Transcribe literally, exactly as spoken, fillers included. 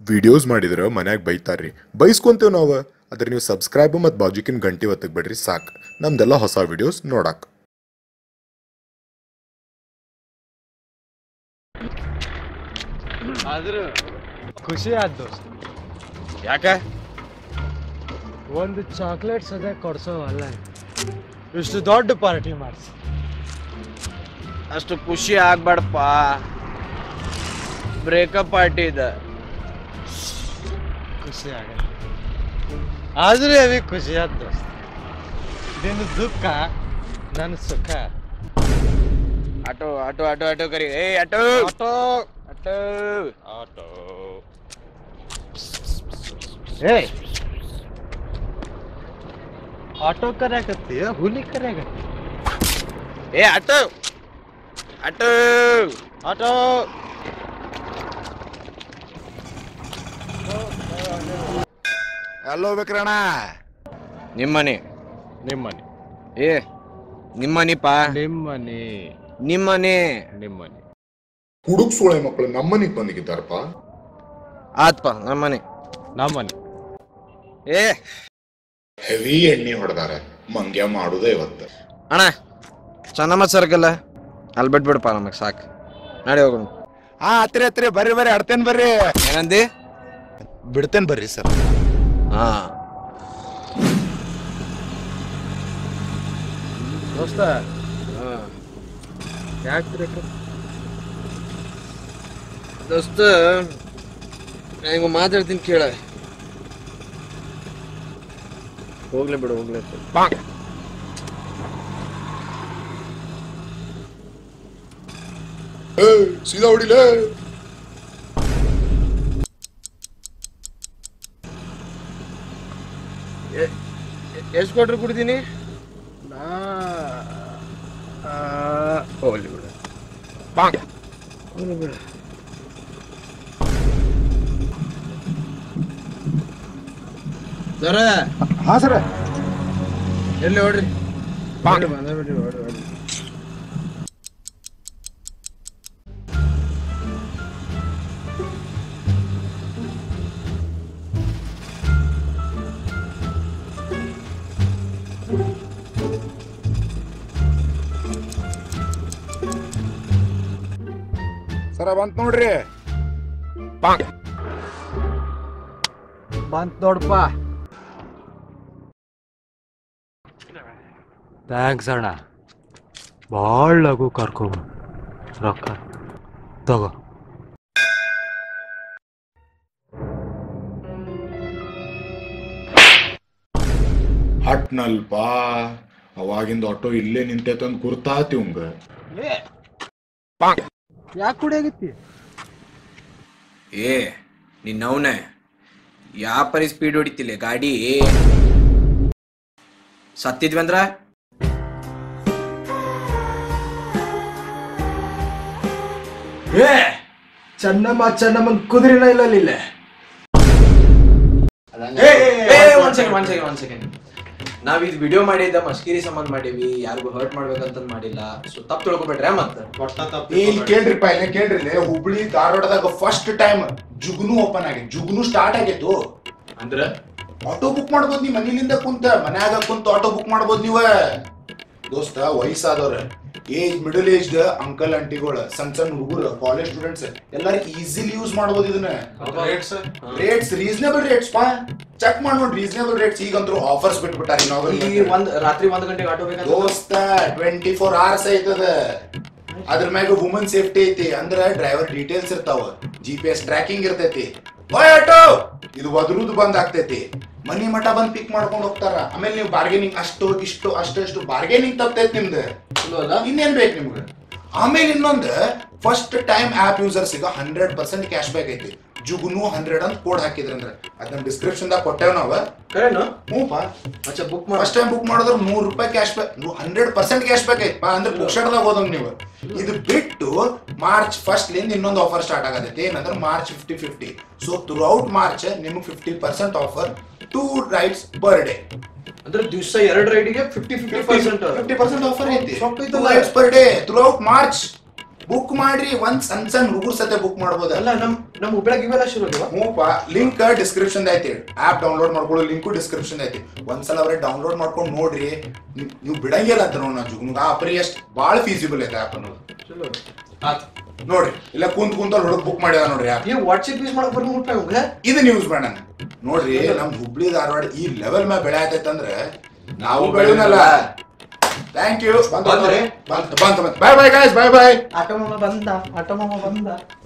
Videos ಮಾಡಿದ್ರೆ ಮನ್ಯಾಗ ಬೈತಾರ್ರಿ ಬೈಸ್ಕೊಂತೇವ್ ನಾವು ಅದ್ರ ನೀವು ಸಬ್ಸ್ಕ್ರೈಬ್ ಮತ್ತು ಬಾಜುಕಿನ ಗಂಟೆ ಒತ್ತಕ್ ಬಿಡ್ರಿ ಸಾಕು ನಮ್ದೆಲ್ಲ ಹೊಸ ವಿಡಿಯೋಸ್ ನೋಡಾಕ. ಆದ್ರೂ ಖುಷಿ ಆದ ದೋಸ್ತ. ಯಾಕ ಒಂದು ಚಾಕ್ಲೇಟ್ ಸದ್ಯ ಕೊಡ್ಸೋವಲ್ಲ, ಇಷ್ಟು ದೊಡ್ಡ ಪಾರ್ಟಿ ಮಾಡಿಸಿ. ಅಷ್ಟು ಖುಷಿ ಆಗ್ಬೇಡಪ್ಪ, ಬ್ರೇಕಪ್ ಪಾರ್ಟಿ ಇದೆ. ಖುಷಿ ಆಗಲ್ಲ, ಆದ್ರೂ ಅವಿ ಖುಷಿ ಆದ ದೋಸ್ತ. ನಿನ್ನ ದುಃಖ ನನ್ನ ಸುಖ. ಆಟೋ ಆಟೋ ಆಟೋ ಆಟೋ ಕರಿ. ಏ ಆಟೋ ಆಟೋ ಆಟೋ ಆಟೋ ಏ ಆಟೋ ಕರ್ಯಾಕತ್ತಿ, ಹುಲಿ ಕರ್ಯಾಕತ್ತಿ. ಏ ಆಟೋ ಆಟೋ ಆಟೋ ಎಲ್ಲೋ ಹೋಗ್ಬೇಕ್ರಣ್ಣ? ನಿಮ್ಮನೆ ನಿಮ್ಮನೆ ಏ ನಿಮ್ಮನಿಪ್ಪ ನಿಮ್ಮನೆ ನಿಮ್ಮನೆ ನಿಮ್ಮನೆ ಹುಡುಕ್ ಸೋಳೆ ಮಕ್ಕಳು ನಮ್ಮನಿಗೆ ಬಂದಿದ್ದಾರಪ್ಪ. ಆತ್ಪ ನಮ್ಮನೆ ನಮ್ಮನೆ. ಏ ಹೆವಿ ಎಣ್ಣೆ ಹೊಡೆದಾರ, ಮಂಗ್ಯ ಮಾಡುದ ಇವತ್ತು. ಅಣ್ಣ ಚೆನ್ನಮ್ಮ ಸರ್ಕಲ್ಲ ಅಲ್ಲಿ ಬಿಟ್ಬಿಡಪ್ಪ, ನಮಗೆ ಸಾಕು. ನಡಿ ಹೋಗೋಣ. ಹಾ ಹತ್ತಿರ ಹತ್ತಿರ ಬರ್ರಿ ಬರ್ರಿ ಆಡ್ತೇನ್ ಬರ್ರಿ. ಏನಂದಿ? ಬಿಡ್ತೇನ್ ಬರ್ರಿ ಸರ್. ಹಾ ದೋಸ್ತ ಯಾಕೆ ಬೇಕು ದೋಸ್ತ, ನಾನು ಮಾತಾಡ್ತೀನಿ ಕೇಳ. ಹೋಗ್ಲೇ ಬಿಡು ಹೋಗ್ಲೇ ಸೀದಾ ಹೊಡಿಲೇ. ಎಷ್ಟು ಕೊಟ್ರು ಕುಡ್ತೀನಿ? ನಾ ಹೋಗ್ಲಿ ಬಿಡು. ಹೋಗ್ಲಿ ಬಿಡು. ಸರ ಹಾ ಸರ, ಎಲ್ಲಿ ಹೊಡ್ರಿ? ಬಂದ್ಬಿಟ್ರಿ, ಹೊಡಿ ಹೊಡಿ. ಸರ ಬಂತ್ ನೋಡ್ರಿ. ಬಂತ್ ನೋಡಪ್ಪ. ಥ್ಯಾಂಕ್ಸ್ ಅಣ್ಣ, ಭಾಳ ಲಘು ಕರ್ಕೊಂಬ. ರೊಕ್ಕ ತಗೋ. ಹಟ್ನಲ್ಪ ಅವಾಗಿಂದ ಆಟೋ ಇಲ್ಲೇ ನಿಂತೈತಂದ್ ಗುರ್ತಾತಿ ಉಂಗ. ಯಾಕೆ ಕುಡಿಯಾಗಿತ್ತಿ? ಏ ನಿನ್ನವನೇ ಯಾ ಪರಿ ಸ್ಪೀಡ್ ಹೊಡಿತಿಲ್ಲ ಗಾಡಿ. ಸತ್ತಿದ್ವಂದ್ರ ಏ ಚೆನ್ನಮ್ಮ ಚೆನ್ನಮ್ಮನ್ ಕುದುರಿನ ಇಲ್ಲ ಇಲ್ಲ. ಒಂದ್ ಸೆಕೆಂಡ್ ಒಂದ್ ಸೆಕೆಂಡ್ ಒಂದ್ ಸೆಕೆಂಡ್ ನಾವ್ ಇದು ವಿಡಿಯೋ ಮಾಡಿದ್ದ ಮಸ್ಕಿರಿ ಸಂಬಂಧ ಮಾಡೀವಿ, ಯಾರಿಗೂ ಹರ್ಟ್ ಮಾಡ್ಬೇಕಂತ ಮಾಡಿಲ್ಲ. ಸೊ ತಪ್ಪು ತಿಳ್ಕೊಬೇಡ್ರಿ. ಮತ್ತೆ ಇಲ್ಲಿ ಕೇಳ್ರಿಪ್ಪ, ಇಲ್ಲ ಕೇಳ್ರಿ. ಹುಬ್ಳಿ ಧಾರವಾಡದಾಗ ಫಸ್ಟ್ ಟೈಮ್ ಜುಗ್ನು ಓಪನ್ ಆಗೈತಿ. ಜುಗ್ನು ಸ್ಟಾರ್ಟ್ ಆಗೈತು ಅಂದ್ರ ಆಟೋ ಬುಕ್ ಮಾಡ್ಬೋದು. ನೀವ್ ಮನಿಲಿಂದ ಕುಂತ ಮನ್ಯಾಗ ಕುಂತ ಆಟೋ ಬುಕ್ ಮಾಡ್ಬೋದು ನೀವ. ದೋಸ್ತ ವಯಸ್ಸಾದವ್ರ, ಏಜ್ ಮಿಡಲ್ ಏಜ್ ಅಂಕಲ್ ಆಂಟಿಗಳು, ಸಣ್ಣ ಸಣ್ಣ ಹುಡುಗರು, ಕಾಲೇಜ್ ಸ್ಟೂಡೆಂಟ್ಸ್ ಎಲ್ಲಾರು ಈಸಿಲಿ ಯೂಸ್ ಮಾಡ್ಬೋದು ಇದನ್ನ. ರೇಟ್ಸ್ ರೀಸನೇಬಲ್ ರೇಟ್ಸ್ ಪಾ, ಚೆಕ್ ಮಾಡಿ ನೋಡಿ. Reasonable rates. ಈಗಂತೂ ಆಫರ್ಸ್ ಬಿಟ್ಬಿಟ್ಟಾರ. ಒಂದ್ ರಾತ್ರಿ ಒಂದ್ ಗಂಟೆಗೆ ಆಟೋ ಬೇಕಾ ದೋಸ್ತ? ಟ್ವೆಂಟಿ ಫೋರ್ ಅವರ್ಸ್ ಐತದ. ಅದ್ರ ಮ್ಯಾಗ ವುಮನ್ ಸೇಫ್ಟಿ ಐತಿ, ಅಂದ್ರ ಡ್ರೈವರ್ ಡೀಟೇಲ್ಸ್ ಇರ್ತಾವ, ಜಿ ಪಿ ಎಸ್ ಟ್ರ್ಯಾಕಿಂಗ್ ಇರ್ತೈತಿ. ಓಯ್ ಆಟೋ ಇದು ಒದ್ರುದ್ ಬಂದ್ ಆಗ್ತೈತಿ, ಮನಿ ಮಠ ಬಂದ್ ಪಿಕ್ ಮಾಡ್ಕೊಂಡ್ ಹೋಗ್ತಾರ. ಆಮೇಲೆ ನೀವು ಬಾರ್ಗೇನಿಂಗ್ ಅಷ್ಟು ಇಷ್ಟು ಅಷ್ಟು ಬಾರ್ಗೇನಿಂಗ್ ತಪ್ಪತೈತಿ ನಿಮ್ದು. ಇನ್ನೇನ್ ಬೇಕು ನಿಮ್ಗೆ? ಆಮೇಲೆ ಇನ್ನೊಂದು, ಫಸ್ಟ್ ಟೈಮ್ ಆಪ್ ಯೂಸರ್ಸ್ ಈಗ ಹಂಡ್ರೆಡ್ ಪರ್ಸೆಂಟ್ ಕ್ಯಾಶ್ ಬ್ಯಾಕ್ ಐತಿ. ಜುಗ್ನು ಹಂಡ್ರೆಡ್ ಅಂತ ಕೋಡ್ ಹಾಕಿದ್ರಂದ್ರೆ ಅದನ್ನ ಡಿಸ್ಕ್ರಿಪ್ಷನ್ ದಾಗ ಕೊಟ್ಟೇವ್ ನಾವ. ಕರೆನು? ಹ್ಞೂಪಾ. ಅಚ್ಚಾ ಬುಕ್ ಮಾಡಿ ಫಸ್ಟ್ ಟೈಮ್ ಬುಕ್ ಮಾಡಿದ್ರೆ ನೂರು ರೂಪಾಯಿ cash back, hundred percent cash back ಐತಿ ಅಂದ್ರೆ ಬುಕ್ಸ್ಟಾರ್ದಾಗ ಹೋದಂಗ್ ನೀವು. ಇದು ಬಿಟ್ಟು ಮಾರ್ಚ್ ಫಸ್ಟ್ ಲಿಂದ ಇನ್ನೊಂದು ಆಫರ್ ಸ್ಟಾರ್ಟ್ ಆಗತೈತಿ. ಏನಂದ್ರೆ March fifty fifty. So throughout March ನಿಮ್ಗೆ fifty percent offer, two rides per day. ಅಂದ್ರೆ ದಿವಸ ಎರಡು ರೈಡಿಗೆ fifty fifty percent fifty percent offer ಐತಿ. Two rides per day throughout March. Book ಮಾಡ್ರಿ ಒಂದ್ ಸಣ್ಣ ಸಣ್ಣ ಹುಡುಗರು ಸತೆ ಬುಕ್ ಮಾಡ್ಬೋದ. ಅಲ್ಲ ನಮ್ ನಮ್ ಹುಬ್ಳ್ಯಾಗ ಇವೆಲ್ಲ ಶುರು ಆಗಿವ. ಹ್ಞೂಪ ಲಿಂಕ್ ಡಿಸ್ಕ್ರಿಪ್ಷನ್ ಐತಿ. ಆಪ್ ಡೌನ್ಲೋಡ್ ಮಾಡ್ಕೊಳ್ಳೋ ಲಿಂಕು ಡಿಸ್ಕ್ರಿಪ್ಷನ್ ಐತಿ. ಒಂದ್ಸಲ ಅವ್ರೆ ಡೌನ್ಲೋಡ್ ಮಾಡ್ಕೊಂಡು ನೋಡ್ರಿ. ನೀವು ಬಿಡಂಗಿಲ್ಲ ಅಂತ ನೋಡ್ ನಾ ಜುಗ್ನುಗ ಆ ಪರಿ ಎಷ್ಟ್ ಬಾಳ ಫೀಸಿಬಲ್ ಐತೆ ಆಪ್ ಅನ್ನೋದು. ಚಲೋ ಆತ್ ನೋಡ್ರಿ ಇಲ್ಲ ಕುಂತ್ ಕುಂತಲ್ಲಿ ಹುಡುಗ ಬುಕ್ ಮಾಡ್ಯಾರ ನೋಡ್ರಿ ಆಪ್. ಈ ವಾಟ್ಸ್ಆಪ್ ಯೂಸ್ ಮಾಡಕ್ ಬರ್ಲಿ ಮುಟ್ಟ ನಮ್ಗೆ ಇದು ನ್ಯೂಸ್ ಬೇಡ ನೋಡ್ರಿ. ನಮ್ ಹುಬ್ಳಿ ಧಾರವಾಡ ಈ ಲೆವೆಲ್ ಮ್ಯಾಗ ಬೆಳೆ ಆತೈತಂದ್ರೆ ನಾವು ಬೆಳೆಯೋನಲ್ಲ. Thank you. ಬಂತ ಬಂತ ಬಾಯ್ ಬಾಯ್ ಗಾಯ್ಸ್ ಬಾಯ್ ಬಾಯ್. ಆಟೋ ಮಾಮ ಬಂದ ಆಟೋ ಮಾಮ ಬಂದ